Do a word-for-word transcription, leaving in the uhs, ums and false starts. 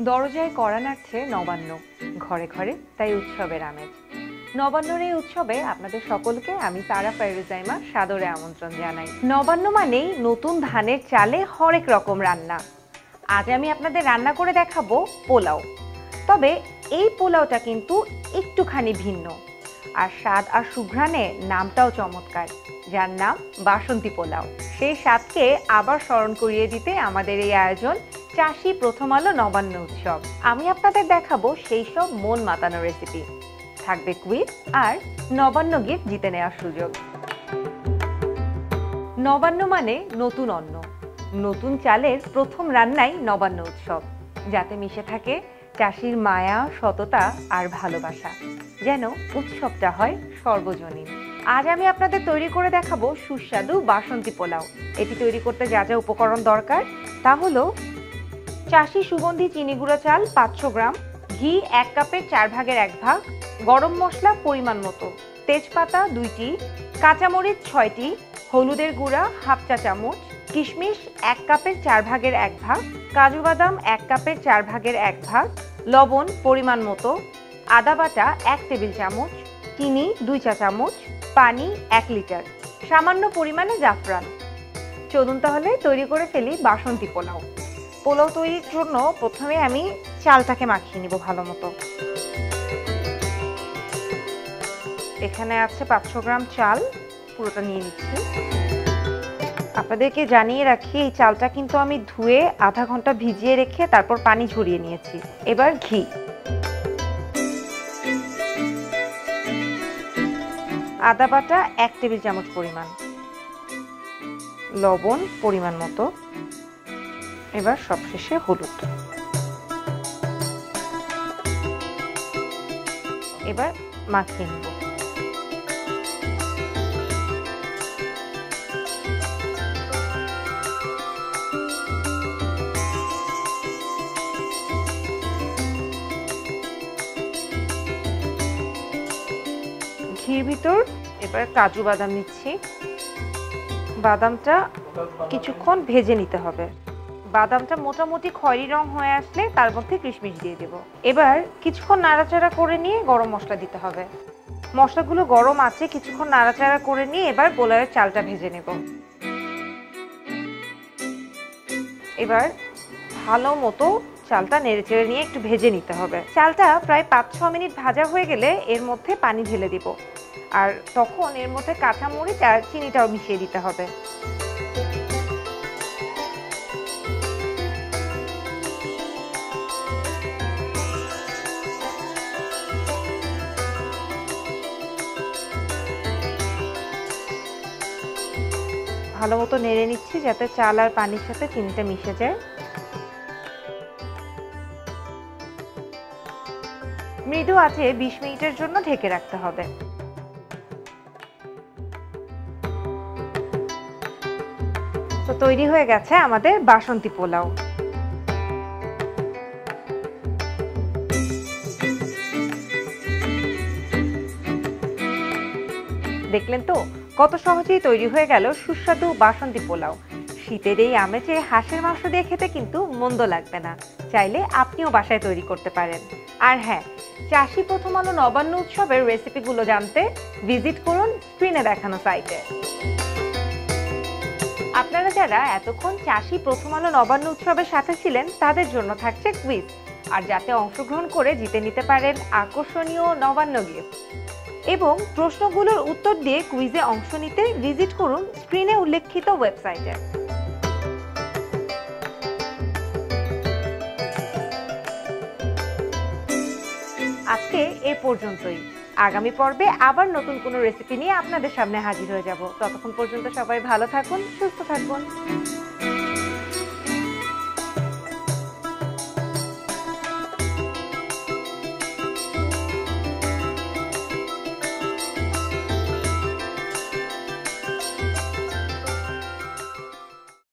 দরজায় কড়া নাড়ছে নবান্ন, ঘরে ঘরে তাই উৎসবের আমেজ। নবান্নর এই উৎসবে আপনাদের সকলকে আমি তারা ফাইরুজাইমা সাদরে আমন্ত্রণ জানাই। নবান্ন মানেই নতুন ধানের চালে হরেক রকম রান্না। আজ আমি আপনাদের রান্না করে দেখাবো পোলাও। তবে এই পোলাওটা কিন্তু একটুখানি ভিন্ন, আর স্বাদ আর সুঘ্রাণে নামটাও চমৎকার, যার নাম বাসন্তী পোলাও। সেই স্বাদকে আবার স্মরণ করিয়ে দিতে আমাদের এই আয়োজন চাষি প্রথম আলো নবান্ন উৎসব। আমি আপনাদের দেখাবো সেই সব মন মাতানো রেসিপি, থাকবে কুইজ আর নবান্ন গিফট জিতে নেওয়ার সুযোগ। নবান্ন মানে নতুন অন্ন, নতুন চালের প্রথম রান্নাই নবান্ন উৎসব, যাতে মিশে থাকে চাষির মায়া, সততা আর ভালোবাসা, যেন উৎসবটা হয় সর্বজনীন। আজ আমি আপনাদের তৈরি করে দেখাবো সুস্বাদু বাসন্তী পোলাও। এটি তৈরি করতে যা যা উপকরণ দরকার তা হলো চাষি সুগন্ধি চিনি গুঁড়া চাল পাঁচশো গ্রাম, ঘি এক কাপের চার ভাগের এক ভাগ, গরম মশলা পরিমাণ মতো, তেজপাতা দুইটি, কাঁচামরিচ ছয়টি, হলুদের গুঁড়া হাফ চা চামচ, কিশমিশ এক কাপের চার ভাগের এক ভাগ, কাজু বাদাম এক কাপের চার ভাগের এক ভাগ, লবণ পরিমাণ মতো, আদা বাটা এক টেবিল চামচ, চিনি দুই চা চামচ, পানি এক লিটার, সামান্য পরিমাণে জাফরান। চলুন তাহলে তৈরি করে ফেলি বাসন্তী পোলাও। পোলাও তৈরির জন্য প্রথমে আমি চালটাকে মাখিয়ে নিব ভালো মতো। এখানে আছে পাঁচশো গ্রাম চাল, পুরোটা নিয়ে নিচ্ছি। আপনাদেরকে জানিয়ে রাখি এই চালটা কিন্তু আমি ধুয়ে আধা ঘন্টা ভিজিয়ে রেখে তারপর পানি ঝরিয়ে নিয়েছি। এবার ঘি, আদা বাটা এক টেবিল চামচ পরিমাণ, লবণ পরিমাণ মতো, এবার সবশেষে হলুদ। এবার মাখিয়ে নেব। ঘির ভিতর এবার কাজু বাদাম নিচ্ছি। বাদামটা কিছুক্ষণ ভেজে নিতে হবে। বাদামটা মোটামুটি খয়েরি রং হয়ে আসলে তার মধ্যে কিশমিশ দিয়ে দেব। এবার কিছুক্ষণ নাড়াচাড়া করে নিয়ে গরম মশলা দিতে হবে। মশলাগুলো গরম আছে, কিছুক্ষণ নাড়াচাড়া করে নিয়ে এবার পোলাওয়ের চালটা ভেজে নেব। এবার ভালো মতো চালটা নেড়েচেড়ে নিয়ে একটু ভেজে নিতে হবে। চালটা প্রায় পাঁচ ছ মিনিট ভাজা হয়ে গেলে এর মধ্যে পানি ঢেলে দিব, আর তখন এর মধ্যে কাঁচামরিচ আর চিনিটাও মিশিয়ে দিতে হবে। ভালো মতো নেড়ে নিচ্ছি যাতে চাল আর পানির সাথে চিনিটা মিশে যায়। মৃদু আঁচে বিশ মিনিটের জন্য ঢেকে রাখতে হবে। তো তৈরি হয়ে গেছে আমাদের বাসন্তী পোলাও। দেখলেন তো কত সহজেই তৈরি হয়ে গেল সুস্বাদু বাসন্তী পোলাও। শীতের এই আমেজে হাঁসের মাংস দিয়ে খেতে কিন্তু মন্দ লাগবে না। চাইলে আপনিও বাসায় তৈরি করতে পারেন। আর হ্যাঁ, চাষি প্রথম আলো নবান্ন উৎসবের রেসিপিগুলো জানতে ভিজিট করুন স্ক্রিনে দেখানো সাইটে। আপনারা যারা এতক্ষণ চাষি প্রথম আলো নবান্ন উৎসবের সাথে ছিলেন তাদের জন্য থাকছে কুইজ, আর যাতে অংশগ্রহণ করে জিতে নিতে পারেন আকর্ষণীয় নবান্ন গিফট। এবং প্রশ্নগুলোর উত্তর দিয়ে কুইজে অংশ নিতে ভিজিট করুন স্ক্রিনে উল্লেখিত ওয়েবসাইটে। আজকে এ পর্যন্তই। আগামী পর্বে আবার নতুন কোনো রেসিপি নিয়ে আপনাদের সামনে হাজির হয়ে যাব। ততক্ষণ পর্যন্ত সবাই ভালো থাকুন, সুস্থ থাকুন।